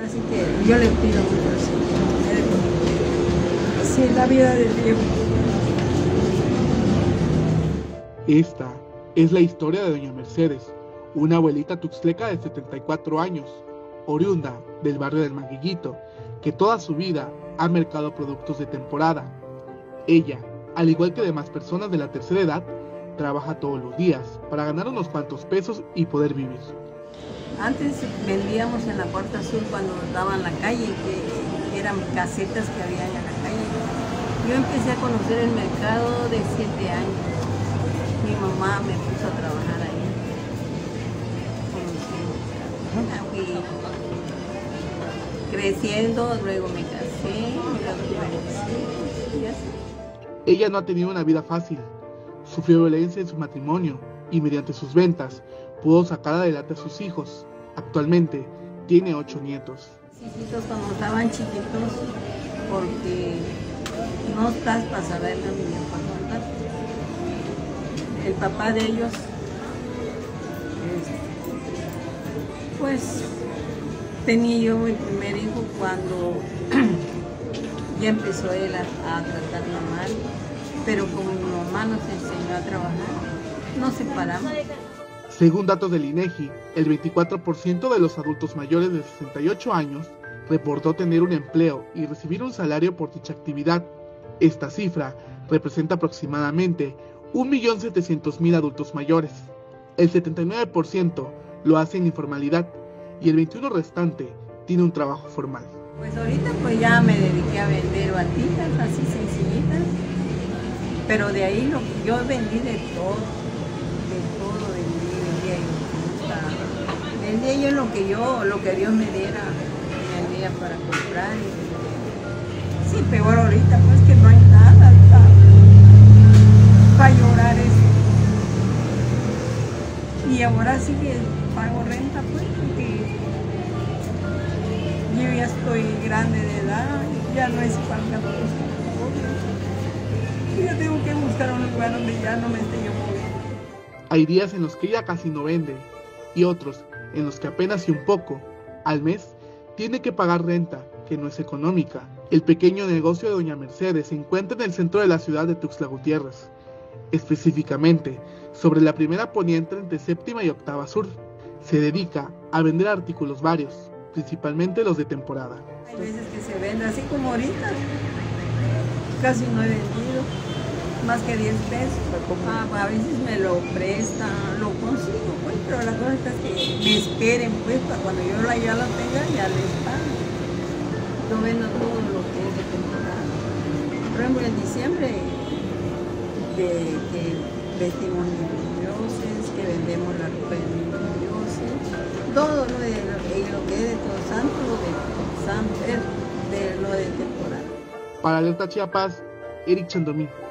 Así que yo le pido mucho al Señor. Sí, la vida del viejo. Esta es la historia de doña Mercedes, una abuelita tuxtleca de 74 años, oriunda del barrio del Maguillito, que toda su vida ha mercado productos de temporada. Ella, al igual que demás personas de la tercera edad, trabaja todos los días para ganar unos cuantos pesos y poder vivir. Antes vendíamos en la Puerta Azul cuando daban la calle, que eran casetas que había en la calle. Yo empecé a conocer el mercado de 7 años. Mi mamá me puso a trabajar ahí. Fui creciendo, luego me casé, luego divorcié y así. Ella no ha tenido una vida fácil. Sufrió violencia en su matrimonio y mediante sus ventas pudo sacar adelante a sus hijos. Actualmente tiene 8 nietos. Hijitos cuando estaban chiquitos, porque no estás para saber lo que para contar. El papá de ellos, pues tenía yo mi primer hijo cuando ya empezó él a tratarla mal, pero como mi mamá nos enseñó a trabajar, nos separamos. Según datos del INEGI, el 24% de los adultos mayores de 68 años reportó tener un empleo y recibir un salario por dicha actividad. Esta cifra representa aproximadamente 1.700.000 adultos mayores. El 79% lo hace en informalidad y el 21% restante tiene un trabajo formal. Pues ahorita pues ya me dediqué a vender batitas así sencillitas, pero de ahí yo vendí de todo vendía yo lo que Dios me diera, vendía para comprar. Sí, peor ahorita pues que no hay nada para llorar eso. Y ahora sí que pago renta pues porque yo ya estoy grande de edad, ya no es falta pues, y ya tengo que buscar un lugar donde ya no me esté yo moviendo. Hay días en los que ella casi no vende y otros en los que apenas y un poco al mes tiene que pagar renta, que no es económica. El pequeño negocio de doña Mercedes se encuentra en el centro de la ciudad de Tuxtla Gutiérrez, específicamente sobre la primera poniente entre séptima y octava sur. Se dedica a vender artículos varios, principalmente los de temporada. Hay veces que se vende así como ahorita, casi no he vendido, más que 10 pesos. A veces me lo prestan, lo consigo pues, pero la cosa es que me esperen pues, para cuando yo ya la tenga ya les pago. Yo vendo todo lo que es de temporada. Por ejemplo en diciembre que vestimos niños dioses, que vendemos la ropa de niños dioses, todo lo que es de Todos Santos, lo de temporada. Para Alerta Chiapas, Eric Chandomí.